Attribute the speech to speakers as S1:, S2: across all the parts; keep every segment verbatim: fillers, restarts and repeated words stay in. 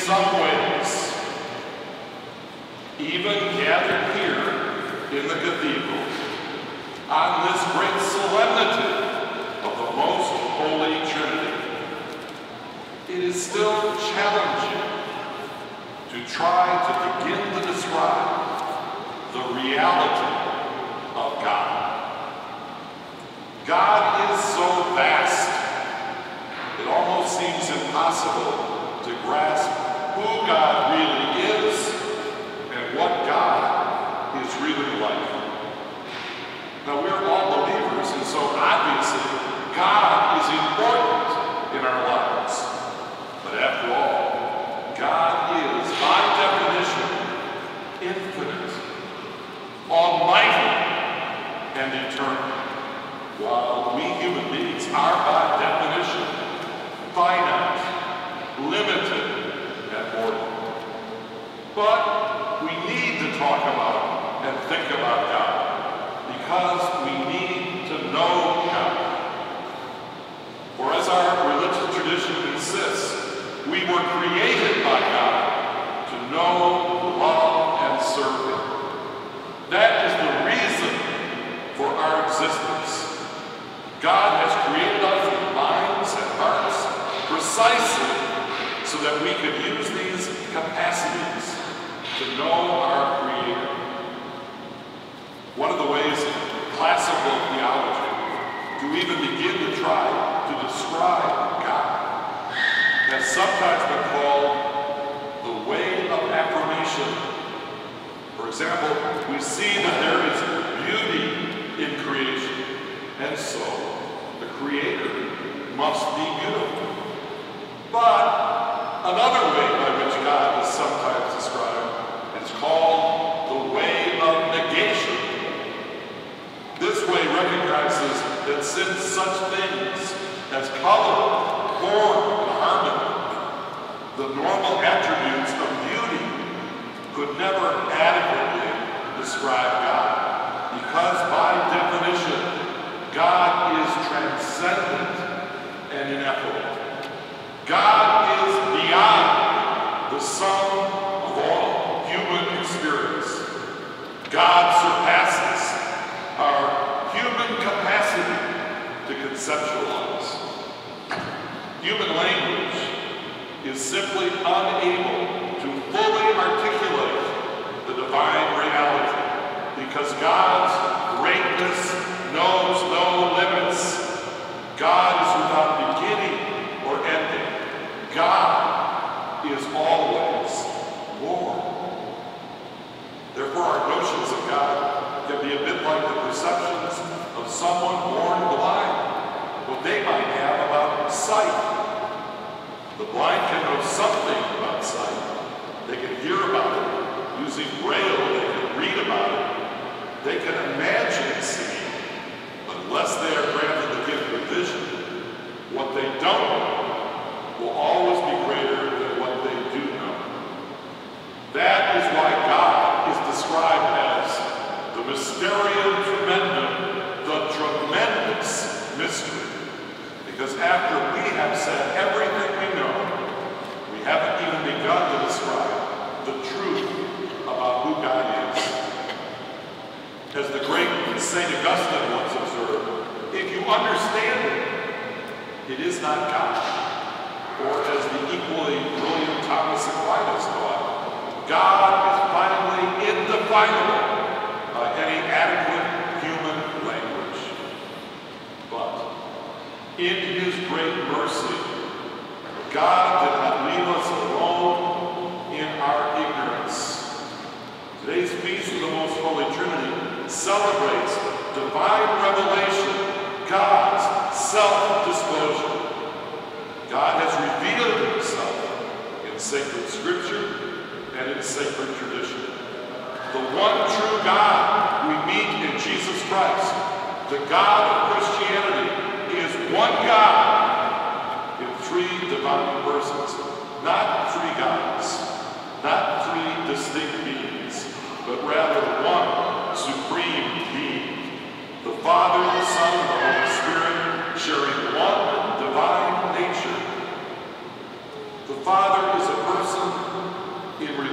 S1: some ways, even gathered here in the cathedral, on this great solemnity of the most holy Trinity, it is still challenging to try to begin to describe the reality of God. God is so vast, it almost seems impossible to grasp who God really is and what God is really like. Now, we're all believers, and so obviously God is important in our lives. But after all, God is, by definition, infinite, almighty, and eternal, while we human beings are, by definition, finite, limited, and mortal. But we need to talk about and think about God, because we need to know God. For as our religious tradition insists, we were created by God to know, love, and serve Him. That is the reason for our existence. God has created us with minds and hearts precisely so that we could use these capacities to know our Creator. One of the ways in classical theology to even begin to try to describe God has sometimes been called the way of affirmation. For example, we see that there is beauty in creation, and so the Creator must be beautiful. But another way by which God is sometimes described is called the way of negation. This way recognizes that since such things as color, form, and harmony, the normal attributes of beauty, could never adequately describe God, because by definition, God is transcendent and ineffable. God is beyond the sum of all human experience. God surpasses our human capacity to conceptualize. Human language is simply unable to fully articulate the divine reality, because God's greatness knows no limits. God is without beginning or ending. God is always Lord. Therefore, our notions of God can be a bit like the perceptions of someone born blind, what they might have about sight. The blind can know something about sight. They can hear about it using Braille. They can read about it. They can imagine seeing. But unless they are granted the gift of vision, what they don't know will always be greater than what they do know. That is why God is described as the mysterium tremendum, the tremendous mystery. Because after we have said everything we know, we haven't even begun to describe the truth about who God is. As the great Saint Augustine once observed, if you understand it, it is not God. Or as the equally brilliant Thomas Aquinas taught, God is finally indefinable by any adequate human language. But in His great mercy, God did not leave us alone in our ignorance. Today's Feast of the Most Holy Trinity celebrates divine revelation, God's self-disclosure. God has revealed Himself in sacred Scripture and in sacred tradition. The one true God we meet in Jesus Christ, the God of Christianity, is one God in three divine persons, not three gods, not three distinct beings, but rather one supreme being, the Father, the Son, and the Holy Spirit, sharing one divine nature. The Father is a person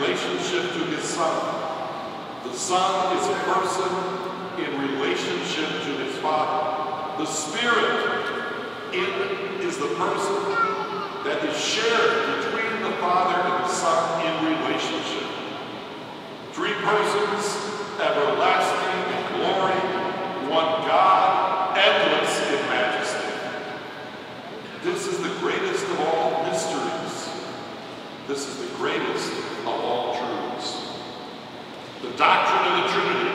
S1: relationship to his Son. The Son is a person in relationship to his Father. The Spirit in, is the person that is shared between the Father and the Son in relationship. Three persons, everlasting in glory, one God, endless in majesty. This is the greatest of all mysteries. This is the greatest of all truths. The doctrine of the Trinity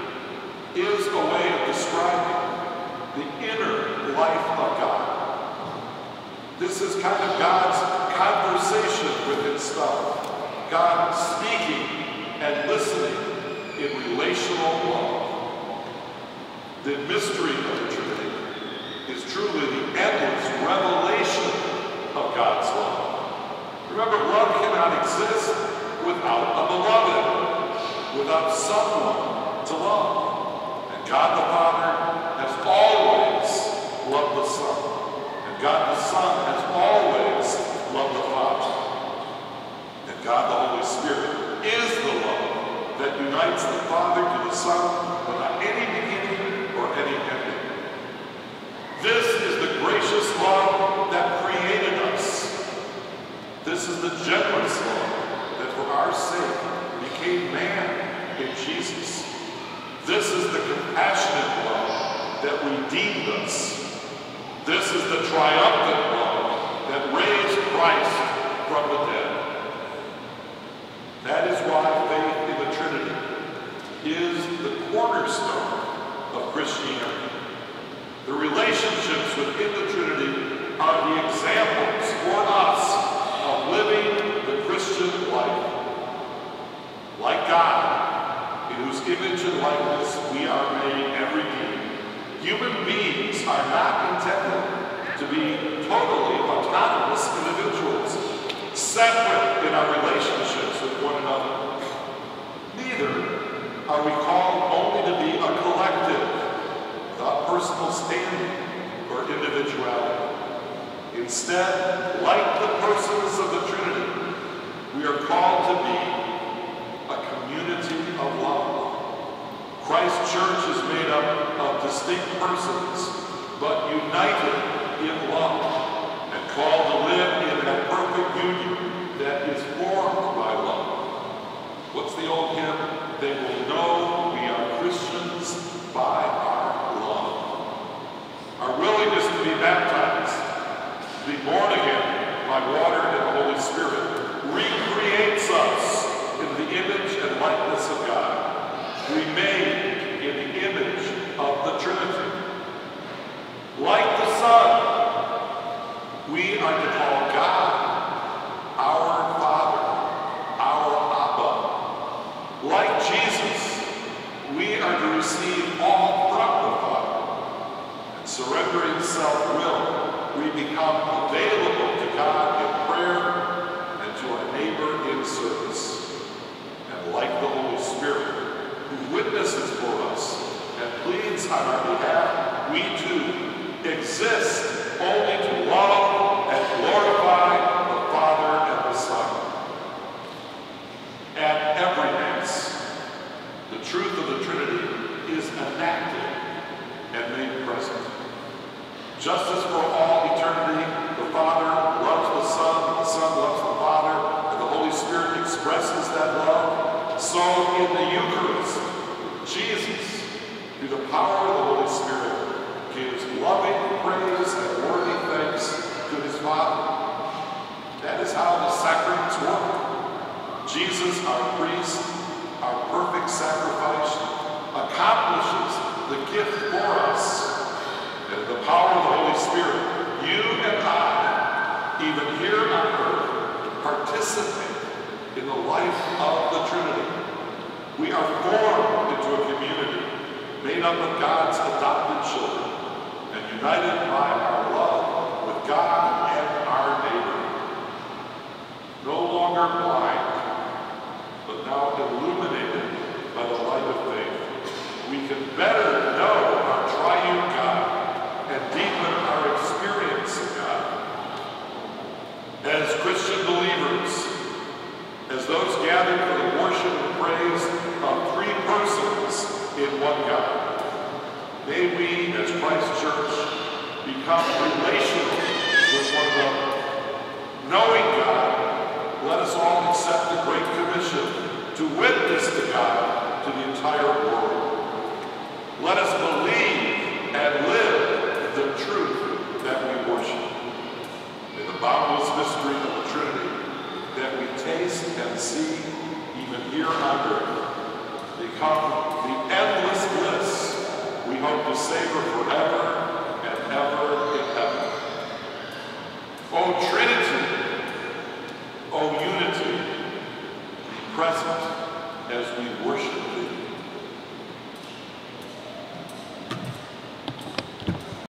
S1: is a way of describing the inner life of God. This is kind of God's conversation with himself. God speaking and listening in relational love. The mystery of the Trinity is truly the endless revelation of God's love. Remember, love cannot exist without a beloved, without someone to love. And God the Father has always loved the Son. And God the Son has always loved the Father. And God the Holy Spirit is the love that unites the Father to the Son without any beginning or any ending. This is the gracious love that created us. This is the generous love that for our sake became man in Jesus. This is the compassionate love that redeemed us. This is the triumphant love that raised Christ from the dead. That is why faith in the Trinity is the cornerstone of Christianity. The relationships within the Trinity are the examples for us of living the Christian life. Like God, in whose image and likeness we are made every day, human beings are not intended to be totally autonomous individuals, separate in our relationships with one another. Neither are we called only to be a collective, without personal standing or individuality. Instead, like the persons of the Trinity, we are called to be a community of love. Christ's church is made up of distinct persons, but united in love, and called to live in that perfect union that is formed by love. What's the old hymn? They will know we are Christians by our love. Our willingness to be baptized, to be born again by water and the Holy Spirit, recreates us in the image and likeness of God, remade in the image of the Trinity. Like the Son, we are to call God our Father, our Abba. Like Jesus, we are to receive all from the Father. And surrendering self-will, we become available to God in prayer and to our neighbor in service. And like the Holy Spirit, who witnesses for us and pleads on our behalf, we too exist only to love and glorify the Father and the Son. At every Mass, the truth of the Trinity is enacted and made present. Just as for all eternity, the Father loves the Son, the Son loves the Father, and the Holy Spirit expresses that love, so in the Eucharist, Jesus, through the power of the Holy Spirit, gives loving praise and worthy thanks to his Father. That is how the sacraments work. Jesus, our priest, our perfect sacrifice, accomplishes the gift for us. And the power of the Holy Spirit, you and I, even here on earth, participate in the life of the Trinity. We are formed into a community made up of God's adopted children and united by our love with God and our neighbor. No longer blind, but now illuminated by the light of faith, we can better know our triune God and deepen our experience of God. As Christian believers, as those gathered become relational with one another. Knowing God, let us all accept the Great Commission to witness to God to the entire world. Let us believe and live the truth that we worship. In the boundless mystery of the Trinity that we taste and see even here on earth, become the endless bliss we hope to savor forever